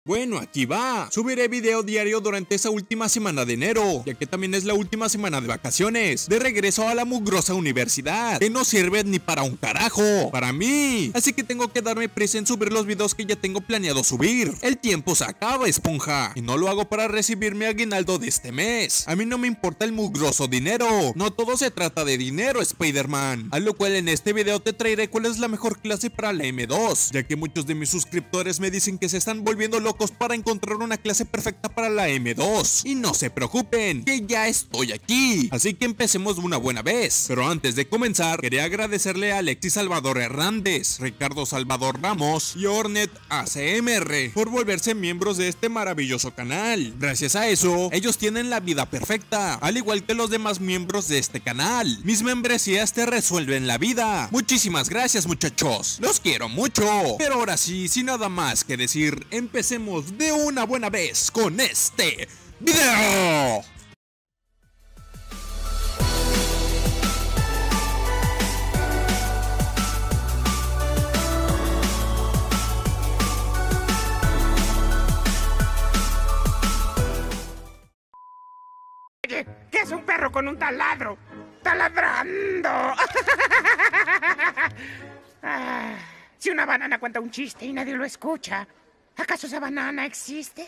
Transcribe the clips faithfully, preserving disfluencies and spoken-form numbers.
Bueno, aquí va. Subiré video diario durante esa última semana de enero, ya que también es la última semana de vacaciones, de regreso a la mugrosa universidad, que no sirve ni para un carajo, para mí. Así que tengo que darme prisa en subir los videos que ya tengo planeado subir. El tiempo se acaba, esponja, y no lo hago para recibir mi aguinaldo de este mes. A mí no me importa el mugroso dinero. No todo se trata de dinero, Spider-Man. A lo cual en este video te traeré cuál es la mejor clase para la eme dos, ya que muchos de mis suscriptores me dicen que se están volviendo locos para encontrar una clase perfecta para la eme dos. Y no se preocupen, que ya estoy aquí. Así que empecemos de una buena vez. Pero antes de comenzar, quería agradecerle a Alexis Salvador Hernández, Ricardo Salvador Ramos y Ornet A C M R por volverse miembros de este maravilloso canal. Gracias a eso, ellos tienen la vida perfecta, al igual que los demás miembros de este canal. Mis membresías te resuelven la vida. Muchísimas gracias, muchachos. Los quiero mucho. Pero ahora sí, sin nada más que decir, empecemos de una buena vez con este video. Oye, ¿qué es un perro con un taladro? ¡Taladrando! Ah, si una banana cuenta un chiste y nadie lo escucha, ¿acaso esa banana existe?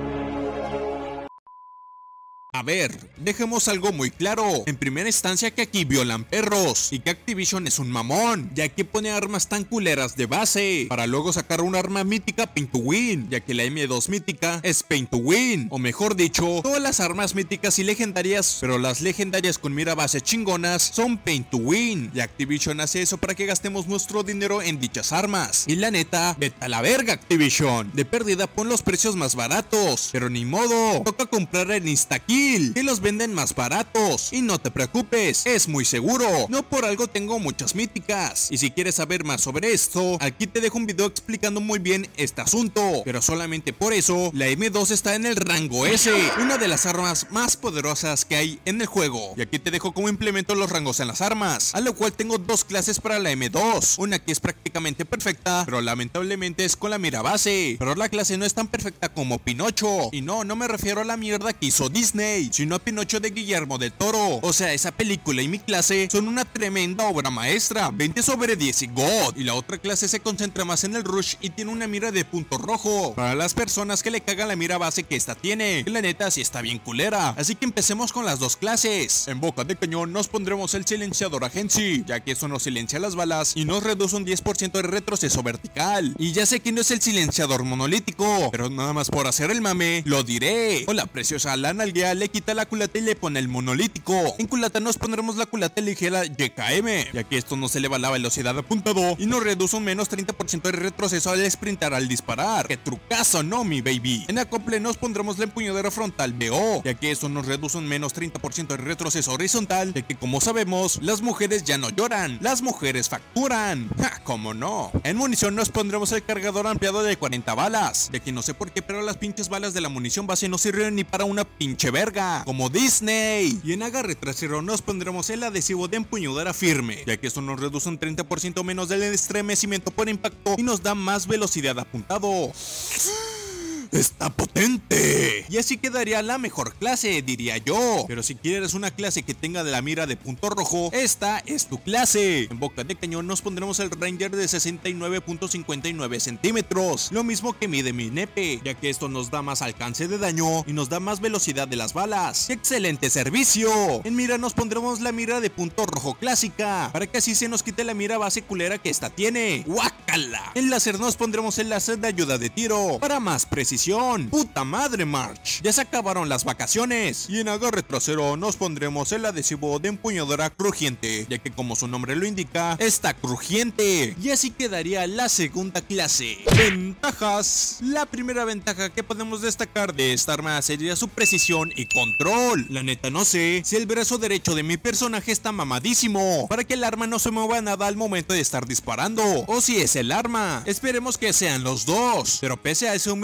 A ver, dejemos algo muy claro. En primera instancia que aquí violan perros y que Activision es un mamón, ya que pone armas tan culeras de base para luego sacar un arma mítica Paint to Win, ya que la eme dos mítica es Paint to Win, o mejor dicho, todas las armas míticas y legendarias, pero las legendarias con mira base chingonas son Paint to Win, y Activision hace eso para que gastemos nuestro dinero en dichas armas. Y la neta, vete a la verga, Activision. De pérdida pon los precios más baratos, pero ni modo, toca comprar en Instakill, que los venden más baratos. Y no te preocupes, es muy seguro. No por algo tengo muchas míticas. Y si quieres saber más sobre esto, aquí te dejo un video explicando muy bien este asunto. Pero solamente por eso, la eme dos está en el rango ese, una de las armas más poderosas que hay en el juego. Y aquí te dejo cómo implemento los rangos en las armas, a lo cual tengo dos clases para la eme dos. Una que es prácticamente perfecta, pero lamentablemente es con la mira base. Pero la clase no es tan perfecta como Pinocho. Y no, no me refiero a la mierda que hizo Disney, sino a Pinocho de Guillermo del Toro. O sea, esa película y mi clase son una tremenda obra maestra, veinte sobre diez y God. Y la otra clase se concentra más en el rush y tiene una mira de punto rojo, para las personas que le cagan la mira base que esta tiene, que la neta sí está bien culera. Así que empecemos con las dos clases. En boca de cañón nos pondremos el silenciador agency, ya que eso nos silencia las balas y nos reduce un diez por ciento de retroceso vertical. Y ya sé que no es el silenciador monolítico, pero nada más por hacer el mame, lo diré. O la preciosa la nalguea le quita la culata y le pone el monolítico. En culata nos pondremos la culata ligera ye ka eme, ya que esto nos eleva la velocidad de apuntado y nos reduce un menos treinta por ciento de retroceso al sprintar al disparar. ¡Qué trucazo, no, mi baby! En acople nos pondremos la empuñadura frontal be o, ya que eso nos reduce un menos treinta por ciento de retroceso horizontal, ya que como sabemos, las mujeres ya no lloran, las mujeres facturan. ¡Ja, cómo no! En munición nos pondremos el cargador ampliado de cuarenta balas, ya que no sé por qué, pero las pinches balas de la munición base no sirven ni para una pinche verga, como Disney. Y en agarre trasero nos pondremos el adhesivo de empuñadura firme, ya que esto nos reduce un treinta por ciento menos del estremecimiento por impacto y nos da más velocidad de apuntado. ¡Está potente! Y así quedaría la mejor clase, diría yo. Pero si quieres una clase que tenga de la mira de punto rojo, esta es tu clase. En boca de cañón nos pondremos el Ranger de sesenta y nueve punto cincuenta y nueve centímetros, lo mismo que mide mi nepe, ya que esto nos da más alcance de daño y nos da más velocidad de las balas. ¡Excelente servicio! En mira nos pondremos la mira de punto rojo clásica, para que así se nos quite la mira base culera que esta tiene. ¡Guácala! En láser nos pondremos el láser de ayuda de tiro, para más precisión. ¡Puta madre, March! Ya se acabaron las vacaciones. Y en agarre trasero nos pondremos el adhesivo de empuñadura crujiente, ya que como su nombre lo indica, está crujiente. Y así quedaría la segunda clase. Ventajas. La primera ventaja que podemos destacar de esta arma sería su precisión y control. La neta no sé si el brazo derecho de mi personaje está mamadísimo, para que el arma no se mueva nada al momento de estar disparando, o si es el arma. Esperemos que sean los dos, pero pese a eso me lleva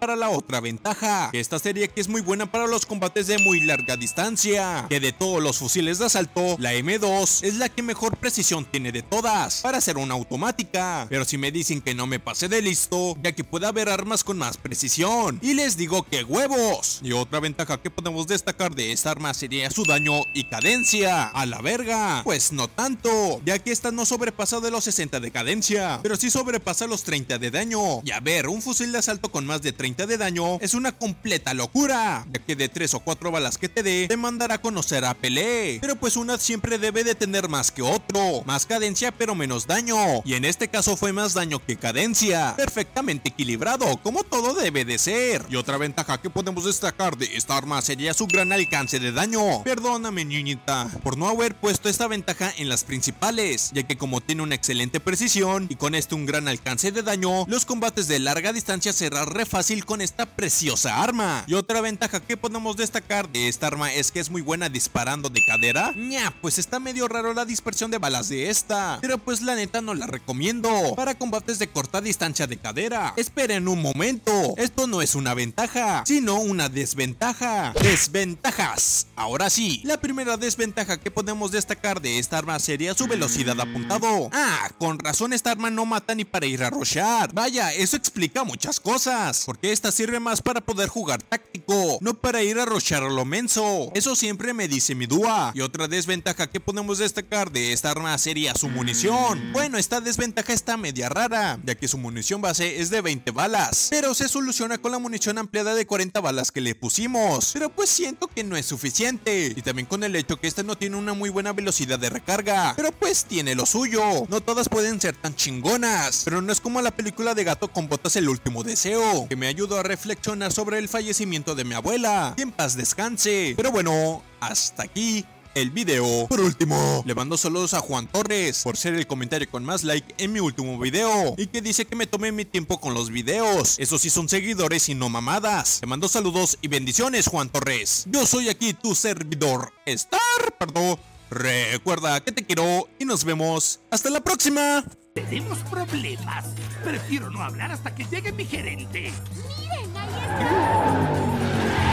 para la otra ventaja, que esta serie que es muy buena para los combates de muy larga distancia, que de todos los fusiles de asalto, la eme dos es la que mejor precisión tiene de todas, para ser una automática. Pero si me dicen que no me pase de listo, ya que puede haber armas con más precisión, y les digo que huevos. Y otra ventaja que podemos destacar de esta arma sería su daño y cadencia. A la verga, pues no tanto, ya que esta no sobrepasa de los sesenta de cadencia, pero sí sobrepasa los treinta de daño. Y a ver, un fusil de asalto con más de treinta de daño es una completa locura, ya que de tres o cuatro balas que te dé, te mandará a conocer a Pelé. Pero pues una siempre debe de tener más que otro, más cadencia pero menos daño, y en este caso fue más daño que cadencia, perfectamente equilibrado, como todo debe de ser. Y otra ventaja que podemos destacar de esta arma sería su gran alcance de daño. Perdóname, niñita, por no haber puesto esta ventaja en las principales, ya que como tiene una excelente precisión y con este un gran alcance de daño, los combates de larga distancia será re fácil con esta preciosa arma. Y otra ventaja que podemos destacar de esta arma es que es muy buena disparando de cadera. Ña, pues está medio raro la dispersión de balas de esta, pero pues la neta no la recomiendo para combates de corta distancia de cadera. Esperen un momento, esto no es una ventaja, sino una desventaja. Desventajas. Ahora sí, la primera desventaja que podemos destacar de esta arma sería su velocidad de apuntado. Ah, con razón esta arma no mata ni para ir a rushear. Vaya, eso explica muchas cosas, porque esta sirve más para poder jugar táctico, no para ir a rushear a lo menso. Eso siempre me dice mi dúa. Y otra desventaja que podemos destacar de esta arma sería su munición. Bueno, esta desventaja está media rara, ya que su munición base es de veinte balas, pero se soluciona con la munición ampliada de cuarenta balas que le pusimos, pero pues siento que no es suficiente, y también con el hecho que esta no tiene una muy buena velocidad de recarga, pero pues tiene lo suyo. No todas pueden ser tan chingonas, pero no es como la película de Gato con Botas El Último Deseo, que me ayudó a reflexionar sobre el fallecimiento de mi abuela, que en paz descanse. Pero bueno, hasta aquí el video. Por último, le mando saludos a Juan Torres por ser el comentario con más like en mi último video y que dice que me tome mi tiempo con los videos. Esos sí son seguidores y no mamadas. Te mando saludos y bendiciones, Juan Torres. Yo soy aquí tu servidor Star Pardo. Recuerda que te quiero y nos vemos hasta la próxima. Tenemos problemas. Prefiero no hablar hasta que llegue mi gerente. Miren, ahí está.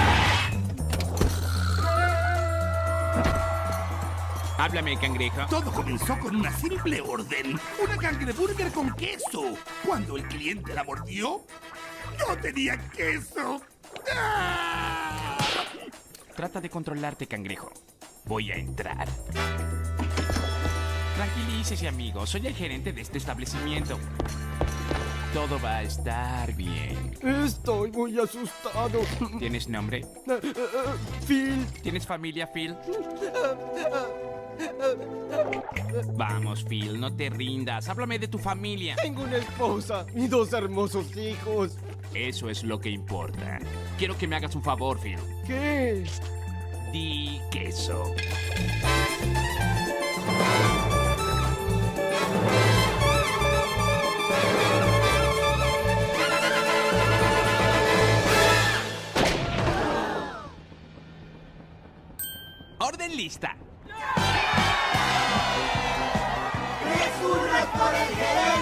Háblame, cangrejo. Todo comenzó con una simple orden. Una cangreburger con queso. Cuando el cliente la mordió, no tenía queso. ¡Ah! Trata de controlarte, cangrejo. Voy a entrar. Tranquilícese, amigo. Soy el gerente de este establecimiento. Todo va a estar bien. Estoy muy asustado. ¿Tienes nombre? Uh, uh, Phil. ¿Tienes familia, Phil? Vamos, Phil, no te rindas. Háblame de tu familia. Tengo una esposa y dos hermosos hijos. Eso es lo que importa. Quiero que me hagas un favor, Phil. ¿Qué? Di queso. ¡Orden lista! ¡Es un por el gerente!